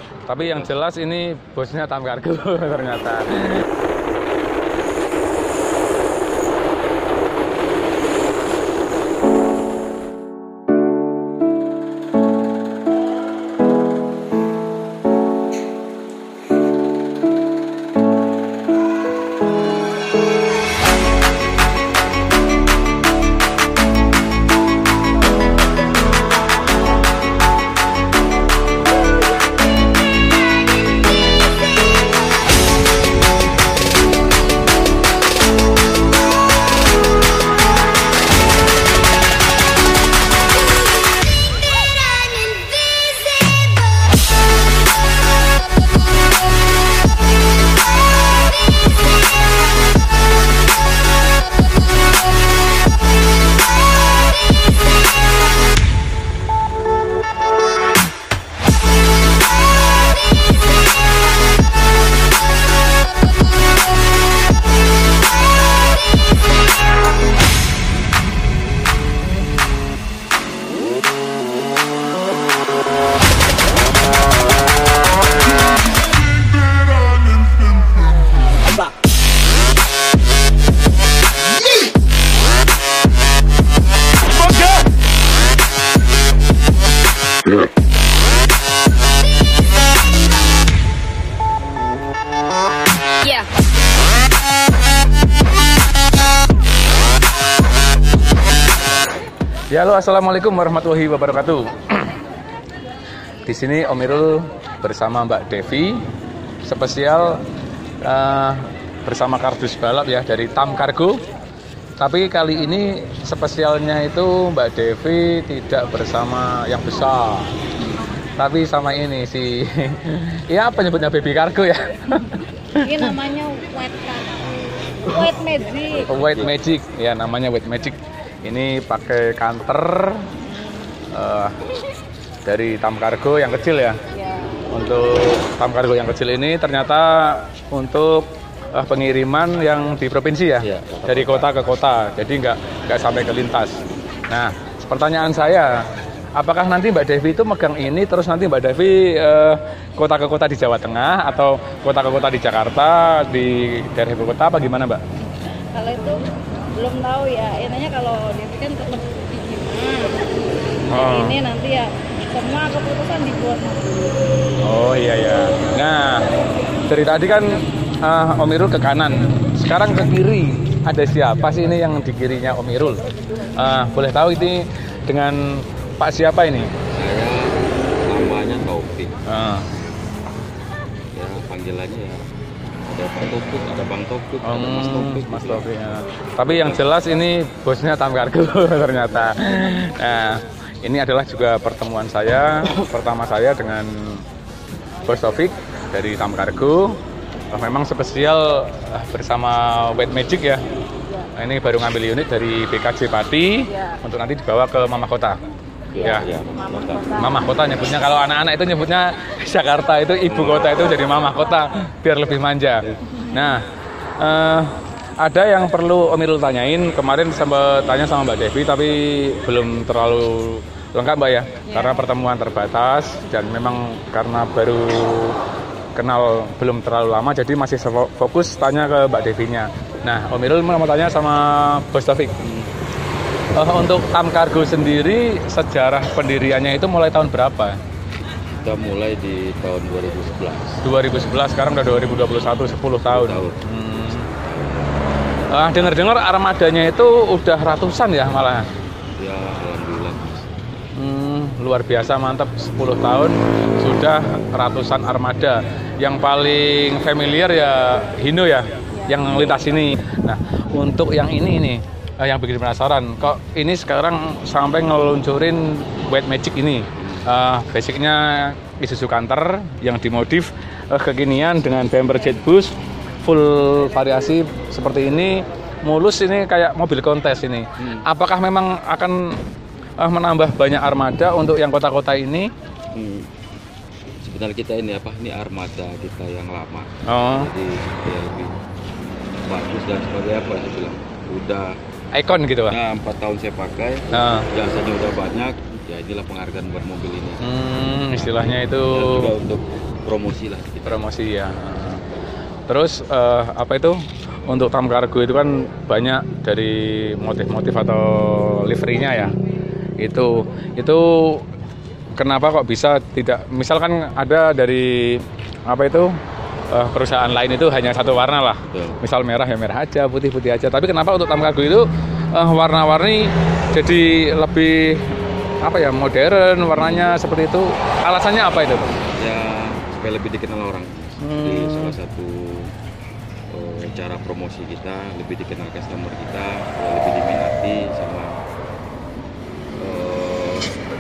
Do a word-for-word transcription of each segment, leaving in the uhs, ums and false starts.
Tapi yang jelas ini bosnya Tam Cargo ternyata. Ya, halo, assalamualaikum warahmatullahi wabarakatuh. Di sini Om Irul bersama Mbak Devi, spesial uh, bersama kardus balap ya dari Tam Cargo. Tapi kali ini spesialnya itu Mbak Devi tidak bersama yang besar, tapi sama ini si, ya apa nyebutnya baby cargo ya? Ini namanya white white magic. White magic ya, namanya white magic. Ini pakai kanter uh, dari Tam Cargo yang kecil ya. Ya. Untuk Tam Cargo yang kecil ini ternyata untuk uh, pengiriman yang di provinsi ya, ya dari kota ke kota. Jadi nggak nggak sampai ke lintas. Nah, pertanyaan saya, apakah nanti Mbak Devi itu megang ini terus nanti Mbak Devi uh, kota ke kota di Jawa Tengah atau kota ke kota di Jakarta, di daerah ibu kota, apa gimana Mbak? Kalau itu belum tahu ya, intinya kalau Devi kan tetap di gimana. Oh. Ini nanti ya semua keputusan dibuat. Oh iya ya. Nah, dari tadi kan uh, Om Irul ke kanan, sekarang ke kiri. Ada siapa sih ini yang di kirinya Om Irul? Uh, boleh tahu ini dengan Pak siapa ini? Saya namanya Taufik. Uh. Ya panggilannya ya. Ada Pak Taufik, ada Bang Taufik, um, ada Mas Taufik. Mas Taufik ya. Tapi yang jelas ini bosnya Tam Cargo ternyata. Nah, ini adalah juga pertemuan saya pertama saya dengan Bos Taufik dari Tam Cargo. Memang spesial bersama White Magic ya. Nah, ini baru ngambil unit dari B K J Pati ya, untuk nanti dibawa ke Mama Kota. Ya, ya, Mama Kota. Mama Kota nyebutnya, kalau anak-anak itu nyebutnya Jakarta itu ibu kota, itu jadi Mama Kota biar lebih manja. Nah, uh, ada yang perlu Om Irul tanyain, kemarin sempat tanya sama Mbak Devi tapi belum terlalu lengkap Mbak ya, ya. Karena pertemuan terbatas dan memang karena baru kenal belum terlalu lama, jadi masih fokus tanya ke Mbak Devinya. Nah, Om Irul mau tanya sama Bos Taufik. Uh, untuk Tam Cargo sendiri, sejarah pendiriannya itu mulai tahun berapa? Kita mulai di tahun dua ribu sebelas. dua ribu sebelas, sekarang udah dua ribu dua puluh satu, sepuluh tahun. Hmm. Uh, dengar-dengar armadanya itu udah ratusan ya malah? Ya, alhamdulillah. Hmm, luar biasa, mantap, sepuluh tahun sudah ratusan armada. Yang paling familiar ya Hino ya, yang lintas ini. Nah, untuk yang ini ini yang bikin penasaran, kok ini sekarang sampai ngeluncurin White Magic ini. Uh, basicnya Isuzu Canter yang dimodif uh, kekinian dengan bumper jet boost, full variasi seperti ini, mulus, ini kayak mobil kontes ini. Hmm. Apakah memang akan uh, menambah banyak armada untuk yang kota-kota ini? Hmm. Sebenarnya kita ini apa? Ini armada kita yang lama. Oh. Jadi ya lebih bagus dan sebagainya apa saya bilang. Udah ikon gitu Pak? Nah, empat tahun saya pakai, nah. jasanya udah banyak, ya inilah penghargaan buat mobil ini. Hmm, istilahnya itu. Dan juga untuk promosi lah. Gitu. Promosi ya. Terus uh, apa itu untuk Tam Cargo itu kan banyak dari motif-motif atau liverynya ya. Itu itu kenapa kok bisa tidak? Misalkan ada dari apa itu uh, perusahaan lain itu hanya satu warna lah. Betul. Misal merah ya merah aja, putih-putih aja. Tapi kenapa untuk Tam Cargo itu uh, warna-warni jadi lebih apa ya modern warnanya seperti itu? Alasannya apa itu? Ya supaya lebih dikenal orang. Hmm. Jadi salah satu uh, cara promosi kita lebih dikenal customer kita, lebih diminati sama uh,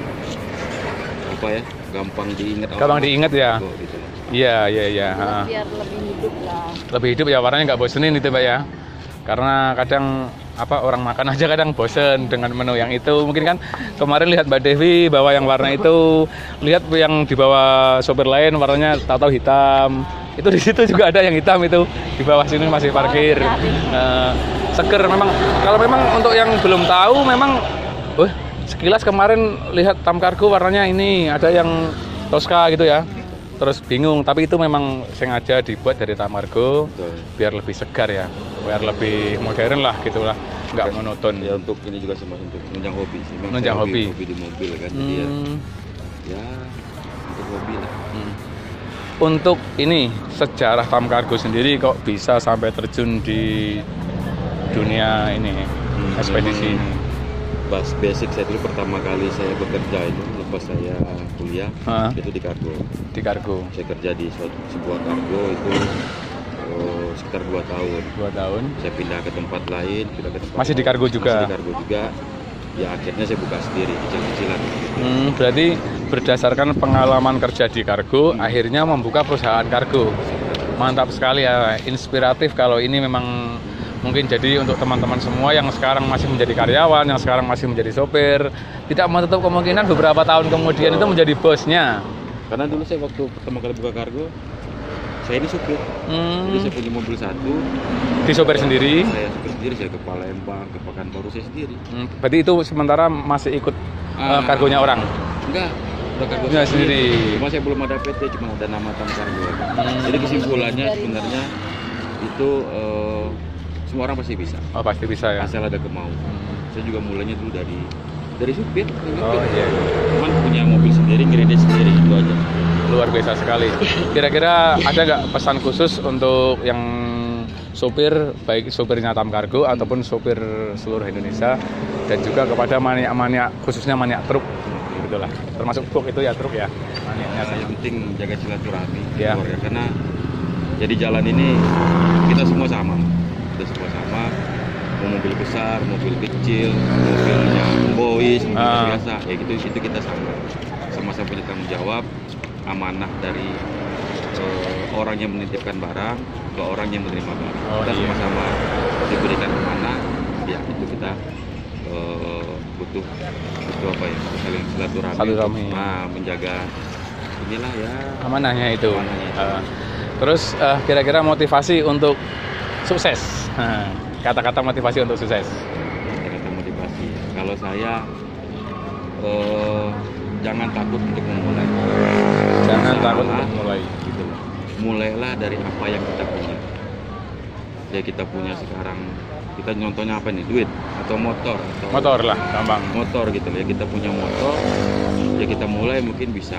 apa ya gampang diingat. Gampang diingat ya. Gitu. Iya iya iya. Biar lebih hidup lah. Lebih hidup ya warnanya nggak bosenin itu Mbak ya. Karena kadang apa orang makan aja kadang bosen dengan menu yang itu. Mungkin kan kemarin lihat Mbak Devi bawa yang warna itu, lihat yang dibawa sopir lain warnanya tahu-tahu hitam. Itu di situ juga ada yang hitam itu di bawah sini masih parkir. Uh, seger memang. Kalau memang untuk yang belum tahu memang, uh, sekilas kemarin lihat Tam Cargo warnanya ini ada yang Tosca gitu ya. Terus bingung, tapi itu memang sengaja dibuat dari Tam Cargo biar lebih segar ya, biar lebih modern lah gitulah, nggak monoton. Ya untuk ini juga sama untuk menunjang hobi sih. Menunjang hobi. Hobi di mobil kan, hmm. jadi ya, ya untuk hobi lah. Hmm. Untuk ini sejarah Tam Cargo sendiri kok bisa sampai terjun di dunia ini hmm. ekspedisi ini. Bas basic saya dulu pertama kali saya bekerja itu lepas saya kuliah ha? Itu di kargo. Di kargo. Saya kerja di suatu, sebuah kargo itu oh, sekitar dua tahun. Dua tahun. Saya pindah ke tempat lain, pindah ke tempat masih lain, di kargo juga. Masih di kargo juga. Ya akhirnya saya buka sendiri kecil-kecilan. Gitu. Hmm, berarti berdasarkan pengalaman kerja di kargo, hmm. akhirnya membuka perusahaan kargo. Mantap sekali ya, inspiratif kalau ini memang. Mungkin jadi untuk teman-teman semua yang sekarang masih menjadi karyawan, yang sekarang masih menjadi sopir, tidak menutup kemungkinan beberapa tahun kemudian oh. itu menjadi bosnya. Karena dulu saya waktu pertama kali buka kargo, saya ini supir. Hmm. Jadi saya punya mobil satu. Di sopir sendiri? Saya supir sendiri, saya ke Palembang, ke Pekanbaru saya sendiri. Hmm. Berarti itu sementara masih ikut ah, uh, kargonya orang? Enggak. Udah kargo sendiri. sendiri. Cuma saya belum ada P T, cuma ada nama Tam Cargo. Hmm. Jadi kesimpulannya sebenarnya itu uh, semua orang pasti bisa. Oh pasti bisa ya. Asal ada kemauan. Hmm. Saya juga mulainya dulu dari dari supir. Oh iya. Cuman punya mobil sendiri, ngeredek sendiri itu aja. Luar biasa sekali. Kira-kira ada nggak pesan khusus untuk yang sopir, baik sopirnya Tam Cargo hmm. ataupun sopir seluruh Indonesia dan juga kepada maniak-maniak khususnya maniak truk, gitulah. Termasuk truk itu ya truk ya. Maniaknya nah, yang penting jaga silaturahmi. Ya. Ya. Karena jadi jalan ini kita semua sama. Kita semua sama, mau mobil besar, mobil kecil, mobilnya boys, mobil uh. biasa, ya gitu itu kita sama, sama-sama punya tanggung jawab, amanah dari uh, orang yang menitipkan barang ke orang yang menerima barang. Oh, kita iya. sama-sama diberikan amanah, ya itu kita uh, butuh butuh apa ya, saling silaturahmi, nah, menjaga inilah ya amanahnya itu. Amanahnya itu. Uh, terus uh, kira-kira motivasi untuk sukses. Kata-kata motivasi untuk sukses. Kata-kata motivasi. Kalau saya eh, jangan takut untuk memulai. Jangan Masalah, takut untuk memulai. Gitu. Mulailah dari apa yang kita punya. Ya kita punya sekarang. Kita contohnya apa nih? Duit atau motor? Atau motor lah, gampang. Motor gitu ya. Kita punya motor. Ya kita mulai mungkin bisa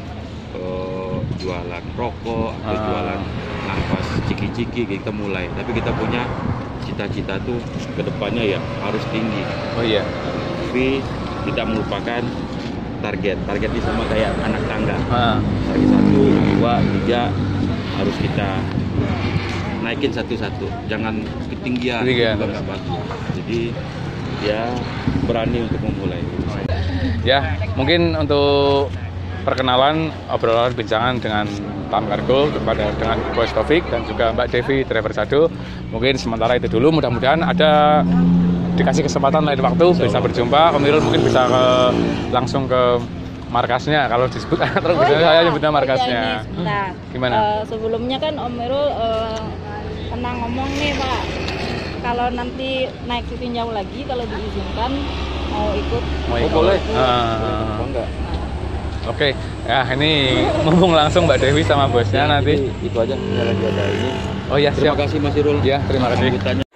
eh, jualan rokok atau ah. jualan nafas ciki-ciki kita mulai, tapi kita punya cita-cita tuh kedepannya ya harus tinggi. Oh iya. Tapi tidak melupakan target. Targetnya sama kayak anak tangga. Ah. Target satu, dua, tiga harus kita naikin satu-satu. Jangan ketinggian, juga nggak bagus. Jadi ya berani untuk memulai. Ya mungkin untuk perkenalan obrolan bincangan dengan Tam Cargo kepada dengan Bos Taufik dan juga Mbak Devi driver Sado. Mungkin sementara itu dulu, mudah-mudahan ada dikasih kesempatan lain waktu bisa berjumpa. Om Irul mungkin bisa ke, langsung ke markasnya kalau disebut terus oh, iya. saya nyebutnya markasnya. Oh, iya, gimana? Uh, sebelumnya kan Om Irul uh, pernah ngomong nih Pak, kalau nanti naik tinjau lagi kalau diizinkan mau ikut. Mau ikut? Oh, boleh. Uh, enggak? Oke, ya ini mumpung langsung Mbak Dewi sama bosnya Ya, nanti. Itu, itu aja, ya lagi ada ini. Oh ya, Terima siap. kasih Mas Irul. Ya, terima kasih. Sambutannya.